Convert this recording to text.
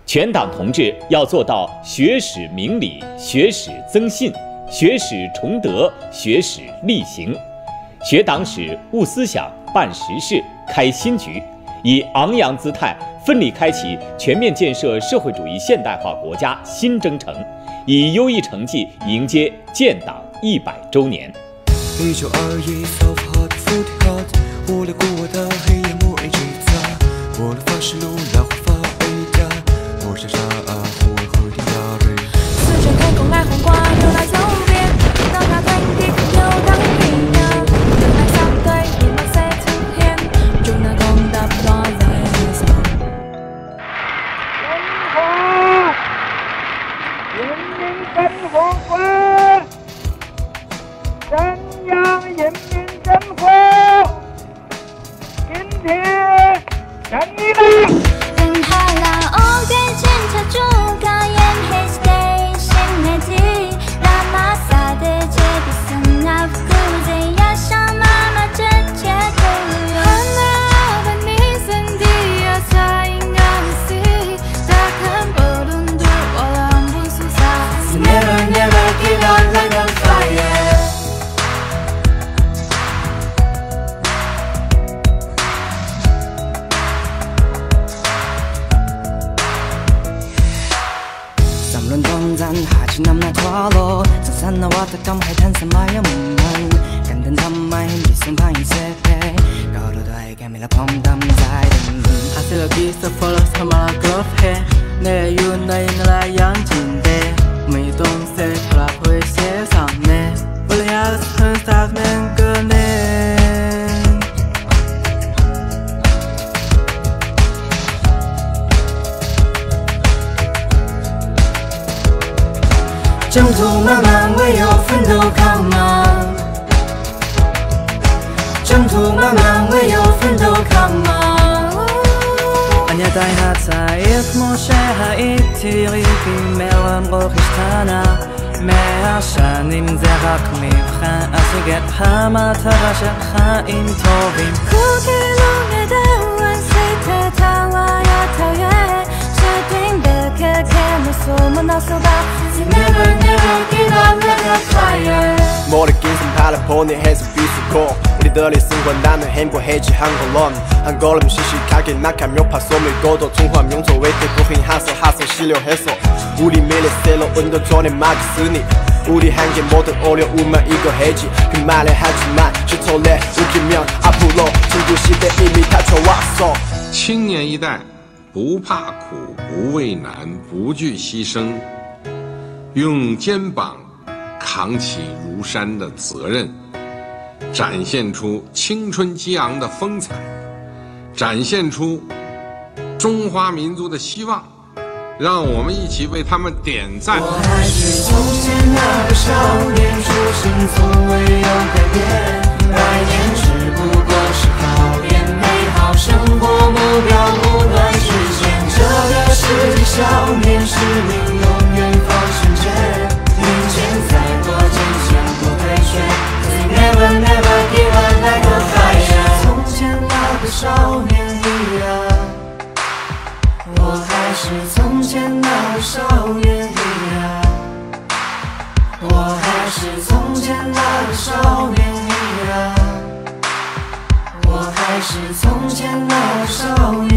全党同志要做到学史明理、学史增信、学史崇德、学史力行，学党史、悟思想、办实事、开新局，以昂扬姿态奋力开启全面建设社会主义现代化国家新征程，以优异成绩迎接建党100周年。 1921 soft hot fruity hot， 我来过我的黑夜幕一直在，我的发誓路要无法伟大，我想杀我和天大地。 四川开工来黄瓜，又来走遍，到达天地又当平阳，又来相對，我在出現，做那功德不斷在手。 中华人民共和国，中央人民政府，今天胜利了。 등하라 오게진 차주가 옌헤스테이 신내지 라마사드 제비슨 나프구제 야샤마마 제체구요 하나반 미생디야 사인가무시 딱한 보룬 두어랑 부수사 Never never give up like a fire。하지남나 twalo Sasana wata kam hai than samaya mungman Kandan thammai hindi sumpah in sepe Goro doi gamila pom dam zai ding Asilo kisa follow sama glove hai Ne yun na yin la yang jin de Mi dong se kala hui se sam ne Wale ya sun sak men ge ne征途漫漫，唯有奋斗抗忙。征途漫漫，唯有奋斗抗忙。أنا دايها تايت موشها إتيري في ملان غوخشتانا ما عشان مزاغك مبخان أسيقتها ما تغشى خائن توبين 쿠키롱에 대한 세태타와 야타에 셔팅 백해게 무소문 어서봐 Never never give up like a fire。 모르긴 선팔라폰이 해서 비수고 우리들의 승관 나는 행복해지한 걸론 한 걸음 시시하게 낙한 묘파 소밀고도 중화 명소의 대부분 하서 실려해서 우리 미래 새로운 도전에 막있으니 우리 한계 모든 어려움만 이겨내지 그 말을 하지만 시토래 웃기면 앞으로 친구 시대 이미 닫혀왔어 青年一代不怕苦不畏难不惧牺牲用肩膀扛起如山的责任展现出青春激昂的风采展现出中华民族的希望让我们一起为他们点赞我还是从前那个少年初心从未有改变来年只不过是考验美好生活目标不断实现这个世纪少年使命永远放深切面前再多艰险不退却 Never never give up like a fire 从前那个少年一样我还是从前那个少年一样我还是从前那个少年一样我还是从前那个少年